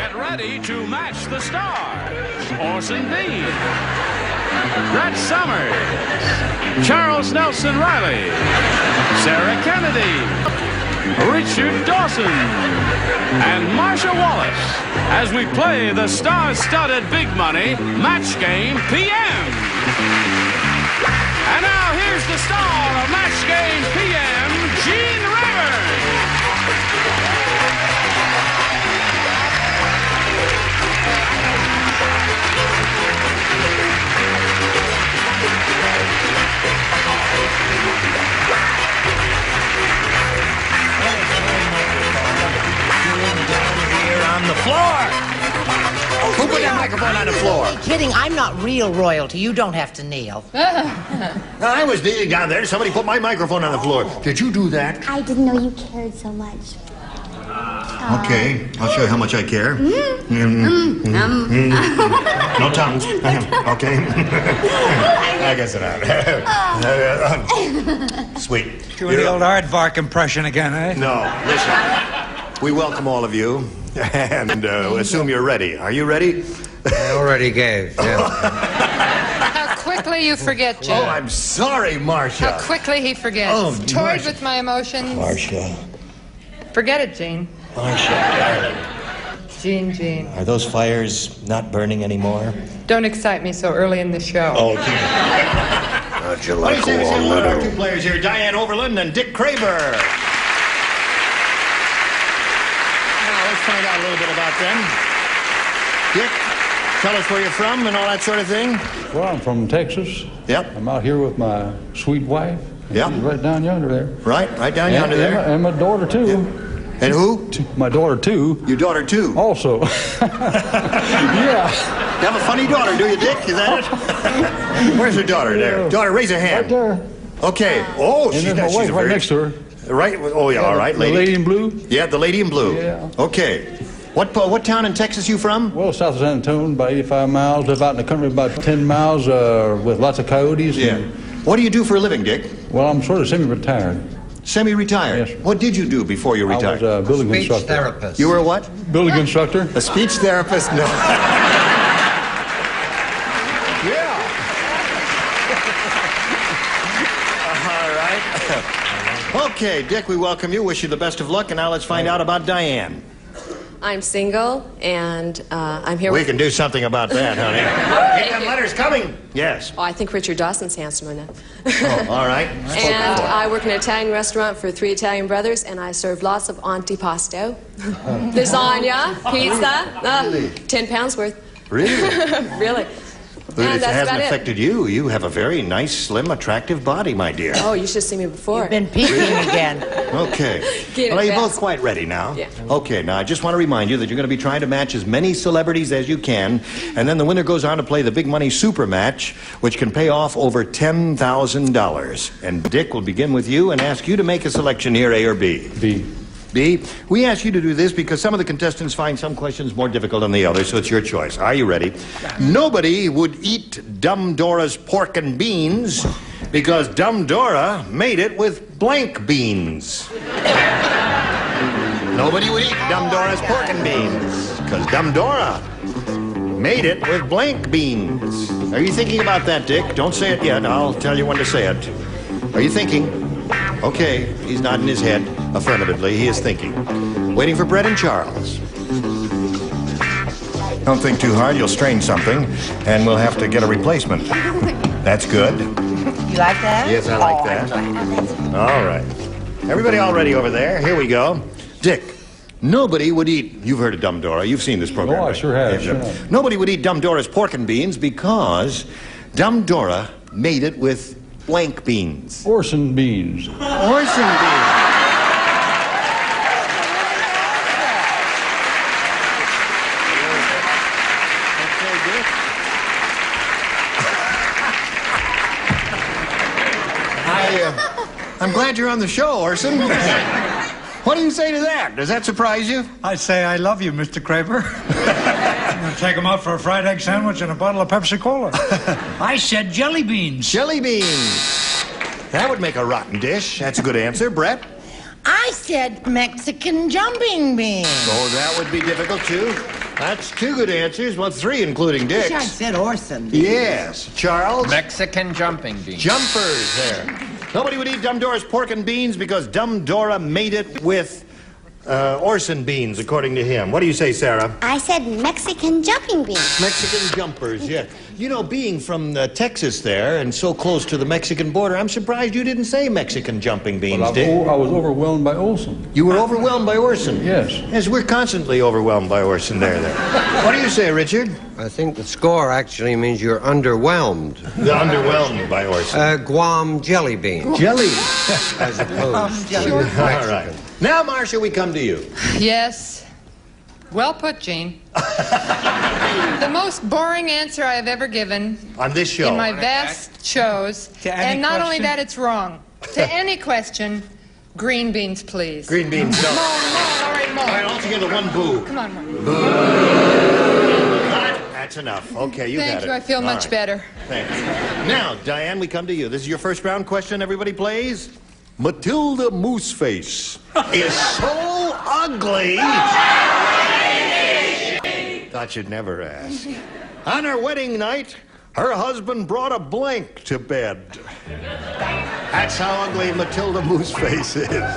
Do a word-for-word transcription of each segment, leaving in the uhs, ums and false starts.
get ready to match the stars. Orson Bean, Brett Summers, Charles Nelson Riley, Sarah Kennedy, Richard Dawson, and Marsha Wallace as we play the star-studded Big Money Match Game P M. And now here's the star of Match Game P M, Gene Rayburn. On the floor. Oh, Who put that microphone on the floor? Only kidding. I'm not real royalty. You don't have to kneel. No, I was kneeling down there. Somebody put my microphone on the floor. Did you do that? I didn't know you cared so much. Okay, I'll show you how much I care. Mm. Mm. Mm. Mm. No tongues. Okay. I guess it out. Sweet. Doing the old aardvark impression again, eh? No, listen. We welcome all of you, and uh, assume you're ready. Are you ready? I already gave, yeah. How quickly you forget, Joe. Oh, I'm sorry, Marcia. How quickly he forgets. Oh, Toyed Marcia. with my emotions. Marcia. Forget it, Gene. Marcia, darling. Gene, Gene. Are those fires not burning anymore? Don't excite me so early in the show. Oh, dear. How'd you What do like you say we a say warm hello to our little... two players here, Diane Overland and Dick Craver? Now, let's find out a little bit about them. Dick, tell us where you're from and all that sort of thing. Well, I'm from Texas. Yep. I'm out here with my sweet wife. Yep. She's right down yonder there. Right, right down And, yonder and, there. my, and my daughter, too. Yep. And who? T- My daughter, too. Your daughter, too. Also. Yeah. You have a funny daughter, do you, Dick? Is that it? Where's her daughter there? Daughter, raise a hand. Right there. Okay. Oh, And she's, there's my she's wife a right very... next to her. Right? Oh, yeah, all right, The lady. lady in blue. Yeah, the lady in blue. Yeah. Okay. What uh, what town in Texas you from? Well, south of San Antonio, about eighty-five miles. Live out in the country about ten miles uh, with lots of coyotes. Yeah. And, What do you do for a living, Dick? well, I'm sort of semi-retared. Semi-retired? Yes. What did you do before you I was retired? a building Speech instructor. therapist. You were a what? Building instructor. A speech therapist? No. Yeah. All right. Okay, Dick, we welcome you. Wish you the best of luck. And now let's find out about Diane. I'm single, and uh, I'm here We with... can do something about that, honey. Get them letters coming. Yes. Oh, I think Richard Dawson's handsome enough. Oh, all right. And I work in an Italian restaurant for three Italian brothers, and I serve lots of antipasto, lasagna, pizza, uh, ten pounds worth. Really? Really. But And it that's hasn't about it. affected you. You have a very nice, slim, attractive body, my dear. Oh, you should see me before. You've been peeking again. Okay. Get it Well, are you fast. both quite ready now? Yeah. Okay, now I just want to remind you that you're going to be trying to match as many celebrities as you can, and then the winner goes on to play the Big Money Super Match, which can pay off over ten thousand dollars. And Dick will begin with you and ask you to make a selection here, A or B. B. B, we ask you to do this because some of the contestants find some questions more difficult than the others, so it's your choice. Are you ready? Nobody would eat Dumb Dora's pork and beans because Dumb Dora made it with blank beans. Nobody would eat Dumb Dora's pork and beans because Dumb Dora made it with blank beans. Are you thinking about that, Dick? Don't say it yet. I'll tell you when to say it. Are you thinking? Okay, he's nodding his head affirmatively. He is thinking. Waiting for Brett and Charles. Don't think too hard. You'll strain something, and we'll have to get a replacement. That's good. You like that? Yes, I like Oh, that. I'm glad. All right. Everybody all ready over there? Here we go. Dick, nobody would eat... You've heard of Dumb Dora. You've seen this program. Oh, I right? sure have, Yeah, sure yeah. have. Nobody would eat Dumb Dora's pork and beans because Dumb Dora made it with blank beans. Orson beans. Orson beans. I, uh, I'm glad you're on the show, Orson. What do you say to that? Does that surprise you? I say I love you, Mister Craver. I'm going to take him out for a fried egg sandwich and a bottle of Pepsi-Cola. I said jelly beans. Jelly beans. That would make a rotten dish. That's a good answer. Brett? I I said Mexican jumping beans. Oh, that would be difficult, too. That's two good answers. Well, three, including Dick's. I said Orson. Yes. Charles? Mexican jumping beans. Jumpers there. Nobody would eat Dumb Dora's pork and beans because Dumb Dora made it with uh, Orson beans, according to him. What do you say, Sarah? I said Mexican jumping beans. Mexican jumpers, yeah. You know, being from uh, Texas there and so close to the Mexican border, I'm surprised you didn't say Mexican jumping beans, Well, I, Dick. I was overwhelmed by Olson. You were overwhelmed by Orson? Yes. Yes, we're constantly overwhelmed by Orson there. there. What do you say, Richard? I think the score actually means you're underwhelmed. The underwhelmed by Orson. Uh, Guam jelly beans. Jelly. As opposed to All right. Now, Marcia, we come to you. Yes. Well put, Gene. The most boring answer I have ever given On this show. in my vast shows. To any And not only question? that, it's wrong. To any question, green beans, please. Green beans, no. More, more, all right, more. All right, all together, one boo. Come on, more. That's enough. Okay, you Thank got it. you, I feel All much right. better. Thanks. Now, Diane, we come to you. This is your first round question. Everybody plays. Matilda Mooseface is so ugly. Thought you'd never ask. On her wedding night, her husband brought a blank to bed. That's how ugly Matilda Mooseface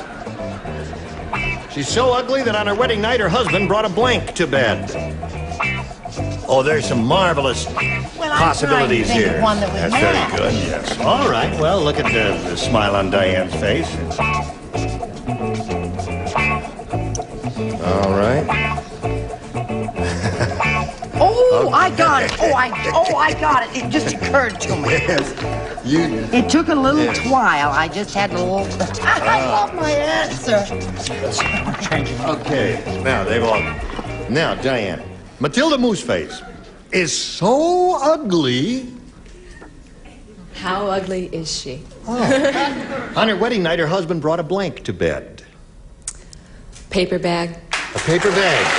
is. She's so ugly that on her wedding night, her husband brought a blank to bed. Oh, there's some marvelous Well, I'm possibilities trying to think here. of one that would That's very match. good, yes. All right, well, look at the, the smile on Diane's face. All right. Oh, I got it. Oh, I, oh, I got it. It just occurred to me. Yes. You. It took a little Yes. while. I just had a little. I love my answer. Okay, now they've all. Now, Diane, Matilda Mooseface is so ugly. How ugly is she? On her wedding night, her husband brought a blank to bed. Paper bag. A paper bag.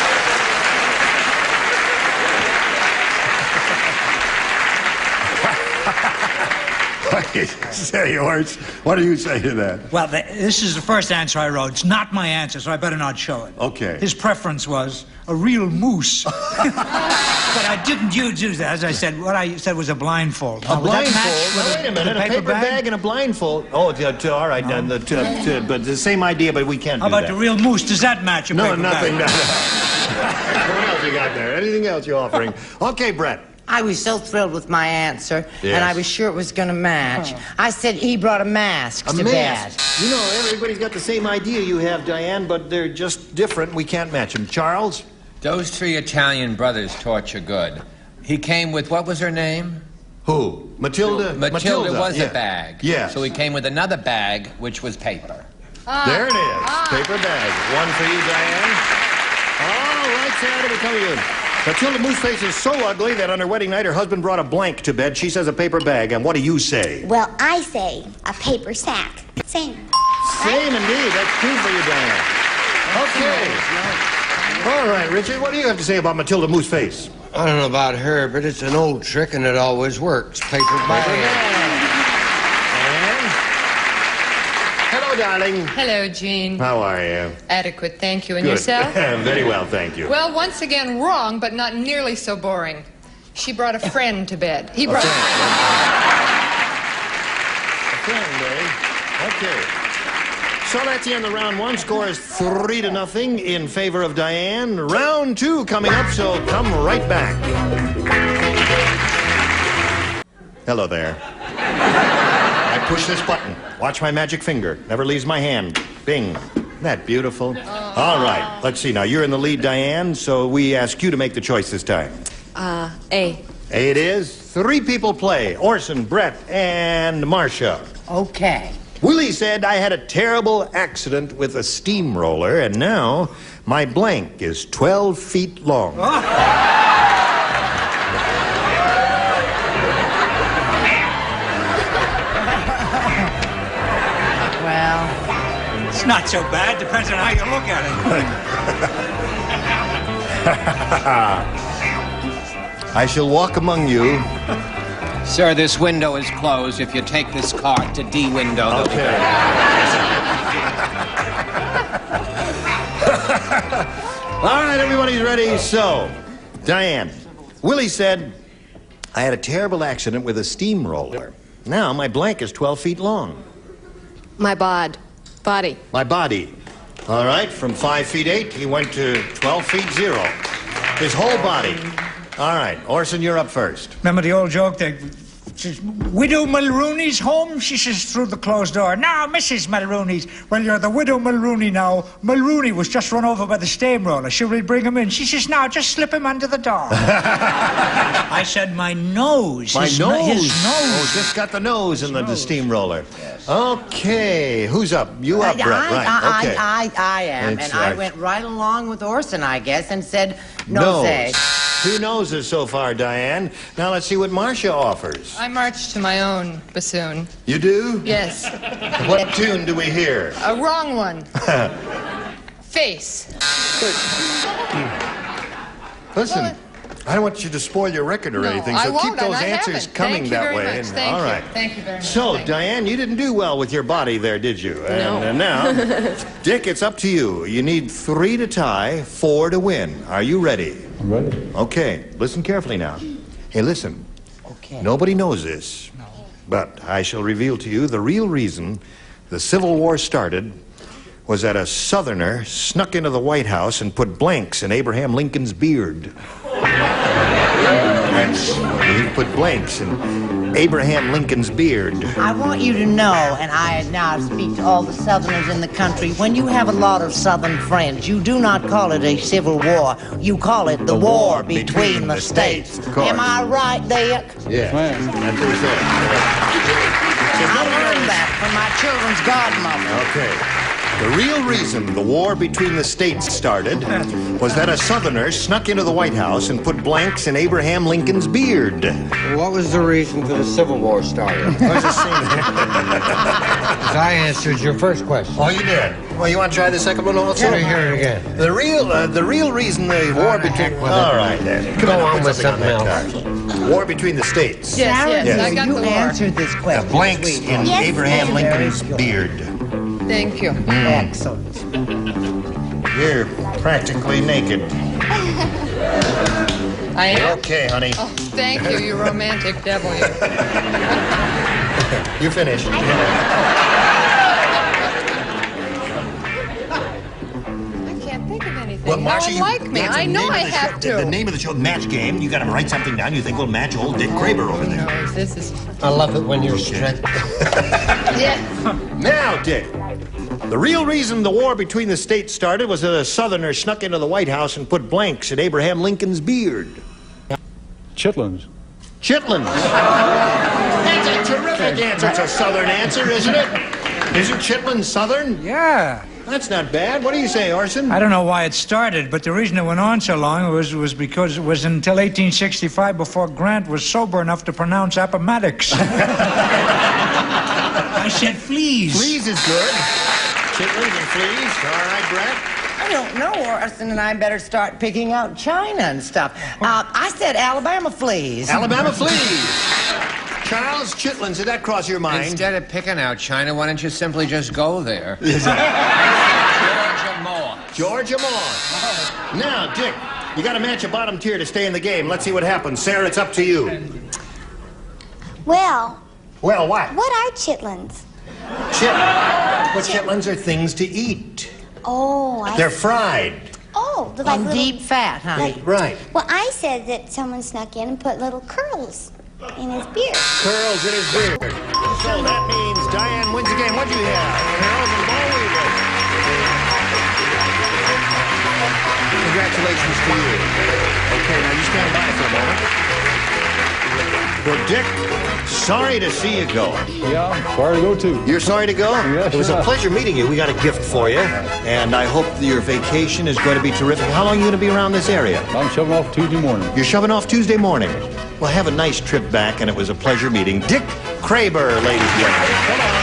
What do you say, Horst? What do you say to that? Well, th this is the first answer I wrote. It's not my answer, so I better not show it. Okay. His preference was a real moose. But I didn't use use that. As I said, what I said was a blindfold. A Now, would that match blindfold? with No, a- wait a with minute. A paper, bag? bag? and a blindfold. Oh, t- t- all right. Uh, the, t- t- but the same idea, but we can't How do about that. the real moose? Does that match a No, paper nothing. bag? No, what else you got there? Anything else you're offering? Okay, Brett. I was so thrilled with my answer, Yes. and I was sure it was going to match. I said he brought a mask A to mask. bed. You know, everybody's got the same idea you have, Diane, but they're just different. We can't match them. Charles? Those three Italian brothers taught you good. He came with, what was her name? Who? Matilda? Matilda, was yeah. a bag. Yes. So he came with another bag, which was paper. There it is. Paper bag. One for you, Diane. All right, Sarah, we come to you. Matilda Mooseface is so ugly that on her wedding night, her husband brought a blank to bed. She says a paper bag. And what do you say? Well, I say a paper sack. Same. Same indeed. That's two for you, Diane. Okay. All right, Richard, what do you have to say about Matilda Mooseface? I don't know about her, but it's an old trick and it always works. Paper bag. Hello, darling. Hello, Gene. How are you? Adequate, thank you. And Good. yourself? Very well, thank you. Well, once again, wrong, but not nearly so boring. She brought a friend to bed. He brought. A friend, eh? Okay. So that's the end of round one. Score is three to nothing in favor of Diane. Round two coming up, so come right back. Hello there. I push this button. Watch my magic finger. Never leaves my hand. Bing. Isn't that beautiful? All right. Let's see. Now, you're in the lead, Diane, so we ask you to make the choice this time. Uh, A. A it is. Three people play. Orson, Brett, and Marcia. Okay. Willie said I had a terrible accident with a steamroller, and now my blank is twelve feet long. Well, It's not so bad. Depends on how you look at I shall walk among you. Sir, this window is closed. If you take this cart to D window, Okay. All right, everybody's ready. So, Diane, Willie said, I had a terrible accident with a steamroller. Now my blank is twelve feet long. My bod. Body. My body. All right, from five feet eight, he went to twelve feet zero. His whole body. All right, Orson, you're up first. Remember the old joke that says, Widow Mulrooney's home? She says through the closed door. Now, Missus Mulrooney's. Well, you're the Widow Mulrooney now. Mulrooney was just run over by the steamroller. Should we bring him in? She says, now, just slip him under the door. I said, my nose. My his nose. No, his nose. Oh, just got the nose in the, the steamroller. Yes. Okay, who's up? You up, I, Brett? I, Right. I, Okay. I, I, I am, It's and I right. went right along with Orson, I guess, and said, no, Nose. say. Two noses so far, Diane. Now let's see what Marcia offers. I march to my own bassoon. You do? Yes. What tune do we hear? A wrong one. Face. Listen, I don't want you to spoil your record or No, anything, I so won't, keep and those I answers haven't. coming Thank you that very way. much. And- Thank all you. right. Thank you very much. So, Thank you. Diane, you didn't do well with your body there, did you? No. And, and now, Dick, it's up to you. You need three to tie, four to win. Are you ready? I'm ready. Okay, listen carefully now. Hey, listen. Okay. Nobody knows this, but I shall reveal to you the real reason the Civil War started was that a Southerner snuck into the White House and put blanks in Abraham Lincoln's beard. That's, he put blanks in Abraham Lincoln's beard. I want you to know, and I now speak to all the Southerners in the country, when you have a lot of Southern friends, you do not call it a civil war. You call it the, The war, war between, between the the states. states, of course. Am I right, Dick? Yeah, Ma'am. that's what he said. I learned that from my children's godmother. Okay. The real reason the war between the states started was that a Southerner snuck into the White House and put blanks in Abraham Lincoln's beard. What was the reason for the Civil War started? I was just saying Because I answered your first question. Oh, you did? Well, you want to try the second one also? Let me hear it again. The real, uh, the real reason the war the between... heck with it. All right, then. Come Go on, on put with something on something that card. War between the states. Yes, Sarah, yes, I got you the war. answered this question. The blanks sweetie. in Yes, Abraham ma'am. Lincoln's Very good. beard. Thank you. Excellent. You're practically naked. I am. Okay, honey. Oh, thank you, you romantic devil. You. You're finished. I can't think of anything. Well, no Marcia, one you- like me. that's the I know name of I the have show- to. The, the name of the show, Match Game. You got to write something down. You think we'll match old Dick Kraber over there. No, this is. I love it when you're strict. Yeah. Now, Dick, the real reason the war between the states started was that a Southerner snuck into the White House and put blanks in Abraham Lincoln's beard. Chitlins. Chitlins. That's a terrific answer. It's a Southern answer, isn't it? Isn't Chitlins Southern? Yeah. That's not bad. What do you say, Orson? I don't know why it started, but the reason it went on so long was, was because it was until eighteen sixty-five before Grant was sober enough to pronounce Appomattox. I said fleas. Fleas is good. Chitlins and fleas. All right, Brett. I don't know, Orson and I better start picking out China and stuff. Uh, I said Alabama fleas. Alabama fleas. Charles, Chitlins, did that cross your mind? Instead of picking out China, why don't you simply just go there? Georgia Moore. Georgia Moore. Now, Dick, you got to match a bottom tier to stay in the game. Let's see what happens. Sarah, it's up to you. Well, Well, what? what are chitlins? Chit. Well, chitlins are things to eat. Oh, I They're fried. Oh, they're like On little, deep fat, honey. Right. Well, I said that someone snuck in and put little curls in his beard. Curls in his beard. So that means Diane wins the game. What'd you have? Curls and ball weavers. Congratulations to you. Okay, now you stand by for a moment. Well, Dick, sorry to see you go. Yeah, sorry to go too. You're sorry to go? Yes, It was a sir. pleasure meeting you. We got a gift for you, and I hope that your vacation is going to be terrific. How long are you going to be around this area? I'm shoving off Tuesday morning. You're shoving off Tuesday morning. Well, have a nice trip back, and it was a pleasure meeting Dick Kraber, ladies and gentlemen. Come on.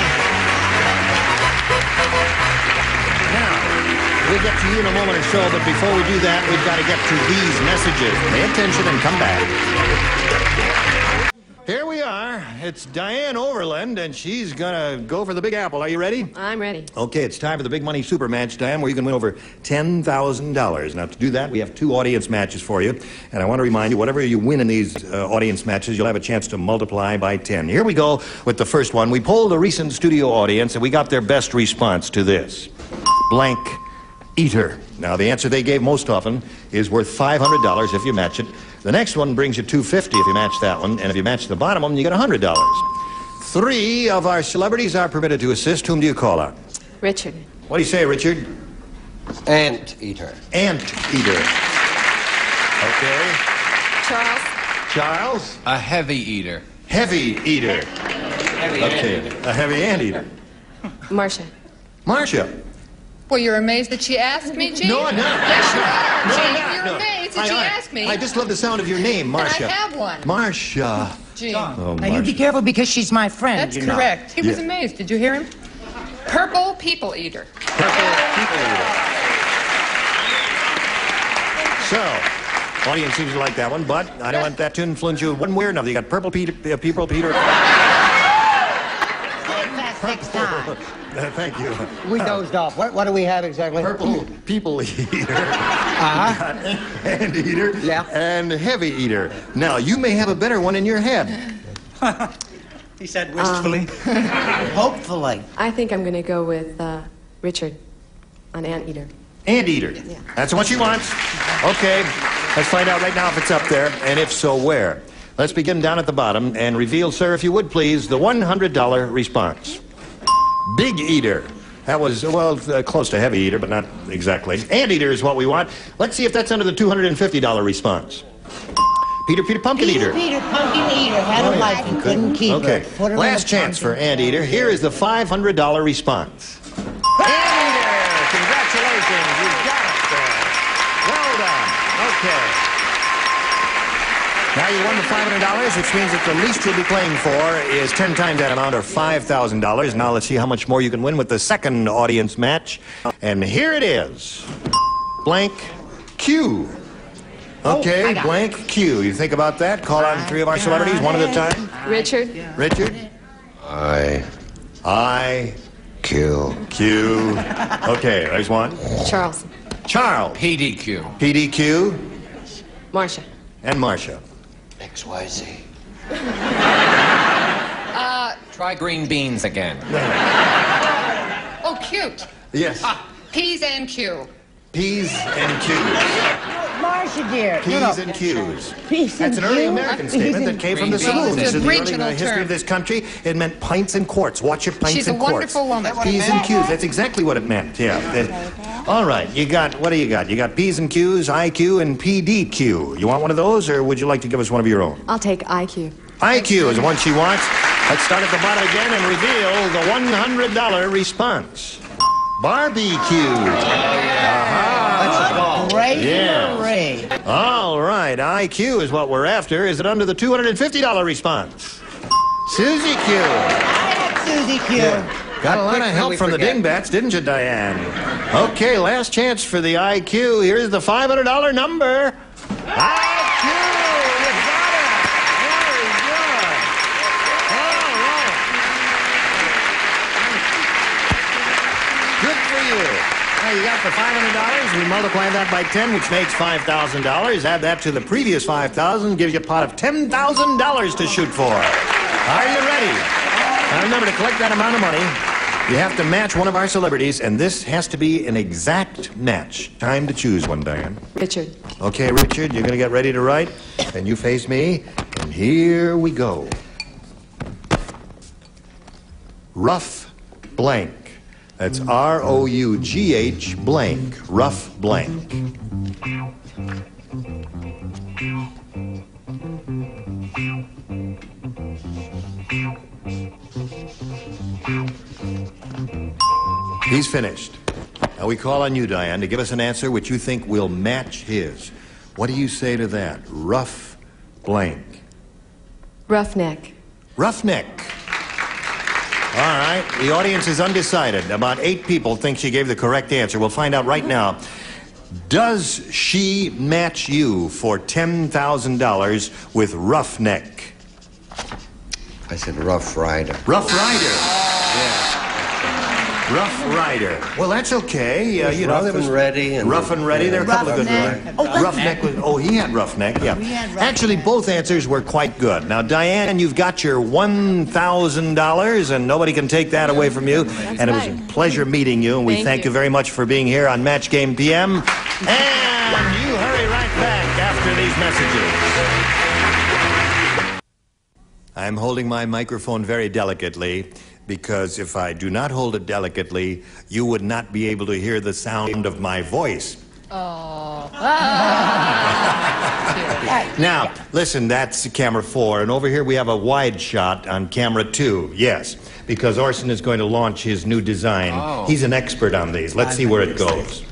Now, we'll get to you in a moment or so, but before we do that, we've got to get to these messages. Pay attention and come back. Here we are. It's Diane Overland, and she's gonna go for the Big Apple. Are you ready? I'm ready. Okay, it's time for the big money super match, Diane, where you can win over ten thousand dollars. Now, to do that, we have two audience matches for you. And I want to remind you, whatever you win in these uh, audience matches, you'll have a chance to multiply by ten. Here we go with the first one. We polled a recent studio audience, and we got their best response to this. Blank eater. Now, the answer they gave most often is worth five hundred dollars if you match it. The next one brings you two hundred fifty dollars if you match that one, and if you match the bottom one, you get one hundred dollars. Three of our celebrities are permitted to assist. Whom do you call out? Richard. What do you say, Richard? Ant-eater. Ant-eater. Okay. Charles. Charles? A heavy eater. Heavy eater. Heavy Okay, a heavy ant-eater. Marcia. Marcia. Well, you're amazed that she asked me, Gene? No, I'm not. Yes, you are, No, I'm Gene. not. You're No. amazed that I- she I- asked me. I just love the sound of your name, Marcia. And I have one. Marcia. Gene. Oh, Now, you be Marcia. careful because she's my friend, That's you know. correct. He was Yeah. amazed. Did you hear him? Purple people eater. So, audience seems to like that one, but I don't want that to influence you one way or another. You got purple Peter, uh, people, Peter. Next time. Uh, thank you. We dozed off. What, what do we have exactly? Purple people eater. Uh-huh. And eater. Yeah. And heavy eater. Now, you may have a better one in your head. He said wistfully. Hopefully. I think I'm going to go with uh, Richard on Anteater. Anteater. Yeah. That's what she wants. Okay. Let's find out right now if it's up there, and if so, where. Let's begin down at the bottom and reveal, sir, if you would please, the one hundred dollar response. Big eater. That was, well, uh, close to heavy eater, but not exactly. Anteater is what we want. Let's see if that's under the two hundred fifty dollar response. Peter, Peter, Pumpkin Peter, Eater. Peter, pumpkin eater, had a wife and couldn't keep Okay. her. Put her in Last a chance for pumpkin. Anteater. Here is the five hundred dollar response. Anteater! Congratulations. You got it there. Well done. Okay. Now you won the five hundred dollars, which means that the least you'll be playing for is ten times that amount, or five thousand dollars. Now let's see how much more you can win with the second audience match. And here it is. Blank Q. Okay, Oh, blank Q. You think about that? Call out three of our celebrities, one at a time. Richard. Richard? I I. kill. Q. Okay, there's one. Charles. Charles. P D Q. P D Q. Marcia. And Marcia. X Y Z. Uh, Try green beans again. oh, cute. Yes. Ah, P's and Q. P's and Q's. Marcia, dear. P's no, no. and Q's. P's That's and an early Q? American P's statement and that came from the Green beans. saloon. It's This a is the early regional uh, history term. of this country. It meant pints and quarts. Watch your pints She's a and quarts. wonderful woman. P's and Q's. That's exactly what it meant. Yeah. That- all right. You got, what do you got? You got P's and Q's, I Q, and P D Q. You want one of those, or would you like to give us one of your own? I'll take I Q. I Q is the one she wants. Let's start at the bottom again and reveal the one hundred dollar response. Barbecue. Aha. Great Yeah. parade. All right, I Q is what we're after. Is it under the two hundred fifty dollar response? Susie Q. Susie Q. Got a lot quick of till help we from the forget. dingbats, didn't you, Diane? Okay, last chance for the I Q. Here's the five hundred dollar number. I Q! You got it! Very good. All right. Good for you. Now, you got the five hundred dollars. We multiply that by ten, which makes five thousand dollars. Add that to the previous five thousand dollars, gives you a pot of ten thousand dollars to shoot for. Are you ready? Now, remember, to collect that amount of money, you have to match one of our celebrities, and this has to be an exact match. Time to choose one, Diane. Richard. Okay, Richard, you're going to get ready to write, and you face me, and here we go. Rough blank. That's R O U G H blank. Rough blank. He's finished. Now we call on you, Diane, to give us an answer which you think will match his. What do you say to that? Rough blank. Roughneck. Roughneck. All right. The audience is undecided. About eight people think she gave the correct answer. We'll find out right now. Does she match you for ten thousand dollars with Roughneck? I said Rough Rider. Rough Rider. Yeah. Rough Rider. Well, that's okay. Uh, you know, Rough there was and Ready. And Rough and Ready. There are a couple of good Roughneck. ones. Oh, Roughneck was. Oh, he had Roughneck. Yeah. We had Roughneck. Actually, both answers were quite good. Now, Diane, you've got your one thousand dollars, and nobody can take that away from you. And it was a pleasure meeting you, and we Thank thank you. you very much for being here on Match Game P M. And you hurry right back after these messages. I'm holding my microphone very delicately, because if I do not hold it delicately, you would not be able to hear the sound of my voice. Oh. Now, listen, that's camera four, and over here we have a wide shot on camera two. Yes, because Orson is going to launch his new design. Oh. He's an expert on these. Let's see where it goes.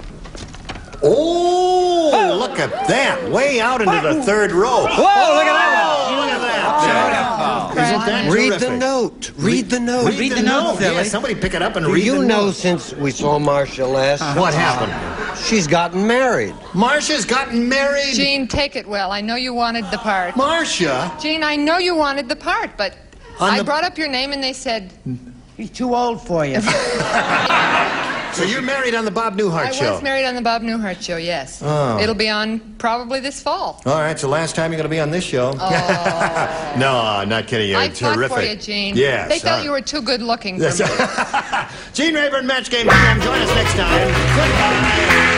Oh, look at that. Way out into the third row. Whoa, look at that one. Look at that. Isn't that Read terrific? the note. Read the note. Read, the, note. Yeah, somebody pick it up and Do read you the know note. since we saw Marcia last? What happened? She's gotten married. Marcia's gotten married. Gene, take it well. I know you wanted the part. Marcia? Gene, I know you wanted the part, but On I the- brought up your name and they said, He's too old for you. So you're married on the Bob Newhart I show? was married on the Bob Newhart show, yes. Oh. It'll be on probably this fall. All right, so last time you're going to be on this show. Oh. No, I'm not kidding you. I fought Terrific. for you, Gene. Yes. They thought uh, you were too good looking for me. Gene Rayburn, Match Game P M. Join us next time. Goodbye.